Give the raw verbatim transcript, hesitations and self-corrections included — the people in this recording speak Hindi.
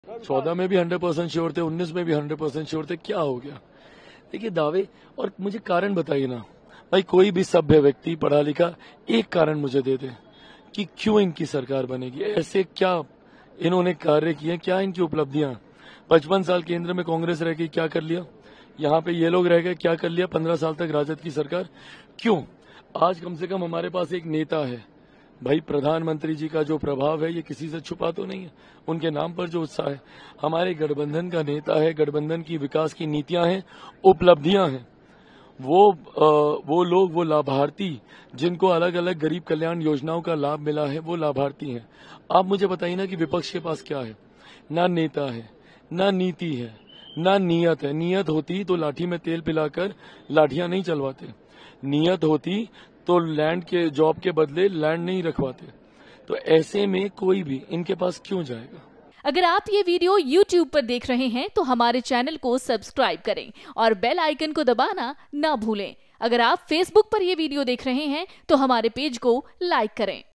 चौदह में भी हंड्रेड परसेंट श्योर थे, उन्नीस में भी हंड्रेड परसेंट श्योर थे, क्या हो गया? देखिए दावे, और मुझे कारण बताइए ना भाई, कोई भी सभ्य व्यक्ति पढ़ा लिखा एक कारण मुझे दे दे कि क्यों इनकी सरकार बनेगी, ऐसे क्या इन्होंने कार्य किए, क्या इनकी उपलब्धियां। पचपन साल केंद्र में कांग्रेस रह गई, क्या कर लिया? यहाँ पे ये लोग रह गए, क्या कर लिया? पंद्रह साल तक राजद की सरकार, क्यों? आज कम से कम हमारे पास एक नेता है भाई, प्रधानमंत्री जी का जो प्रभाव है ये किसी से छुपा तो नहीं है, उनके नाम पर जो उत्साह है। हमारे गठबंधन का नेता है, गठबंधन की विकास की नीतियां हैं, उपलब्धियां हैं। वो आ, वो लोग, वो लाभार्थी जिनको अलग अलग गरीब कल्याण योजनाओं का लाभ मिला है, वो लाभार्थी हैं। आप मुझे बताइए ना कि विपक्ष के पास क्या है? ना नेता है, ना नीति है, ना नियत है। नियत होती तो लाठी में तेल पिलाकर लाठियां नहीं चलवाते, नियत होती तो लैंड के जॉब के बदले लैंड नहीं रखवाते। तो ऐसे में कोई भी इनके पास क्यों जाएगा? अगर आप ये वीडियो यूट्यूब पर देख रहे हैं तो हमारे चैनल को सब्सक्राइब करें और बेल आइकन को दबाना ना भूलें। अगर आप फेसबुक पर ये वीडियो देख रहे हैं तो हमारे पेज को लाइक करें।